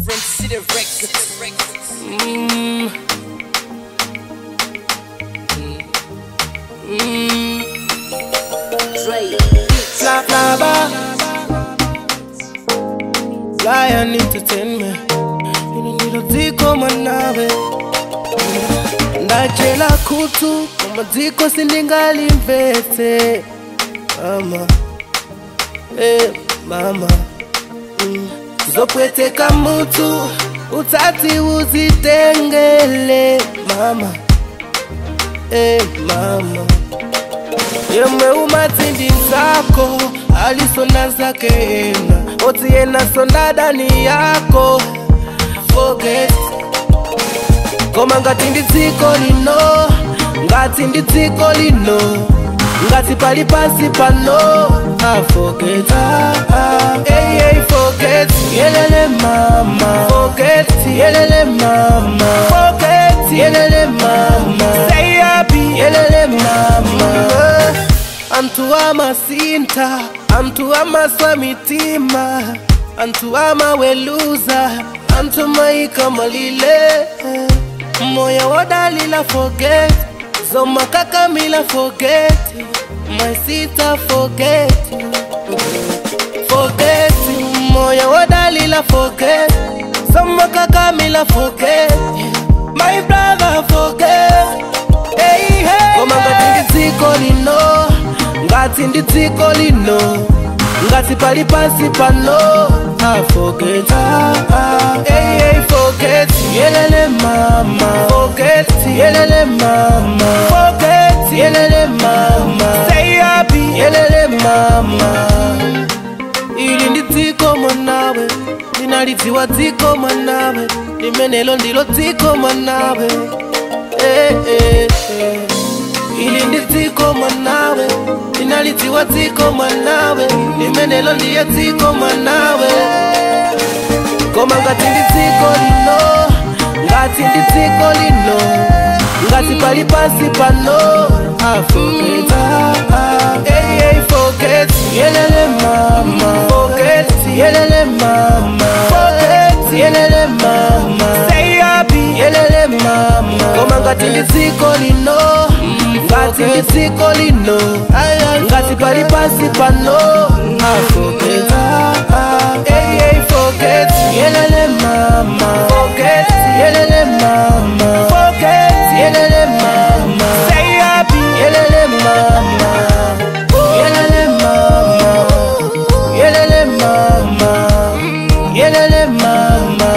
from City Records. Lion Entertainment. Niloziko manawe ndachela kutu kumadziko sindingali mvetse mama mama zopweteka mutu utati uzitengele mama mama yemwe umatindi nzako alisona zake ena oti yena sondadani yako forget koma ngati nditsiko lino ngati nditsiko lino ngati pali pasi pano forget hey forget yelele mama forget yelele mama forget yelele mama say happy yelele mama antu amasinta antu amaswamitima antu amaweluza antu maika malile moya wadalila forget zoma kakamila forget my sister forget forget moya wadalila forget zoma kakamila forget my brother forget hey hey koma ngati nditsiko lino ngati nditsiko lino ngati pali pasi pano forget hey forget yelele mama forget yelele mama forget yelele mama say happy yelele mama ili nditsiko mwanawe linalidziwa dziko mwanawe limenelo ndilo dziko mwanawe ili nditsiko mwanawe linalidziwa dziko mwanawe limenelo ndiye dziko mwanawe koma ngati nditsiko lino ngati nditsiko lino ngati pali pasi pano forget hey forget yelele mama forget yelele mama forget yelele mama say happy yelele mama koma ngati nditsiko lino ngati nditsiko lino ngati pali pasi pano forget hey forget yelele mama forget yelele mama forget yelele mama say happy yelele mama yelele mama yelele mama yelele mama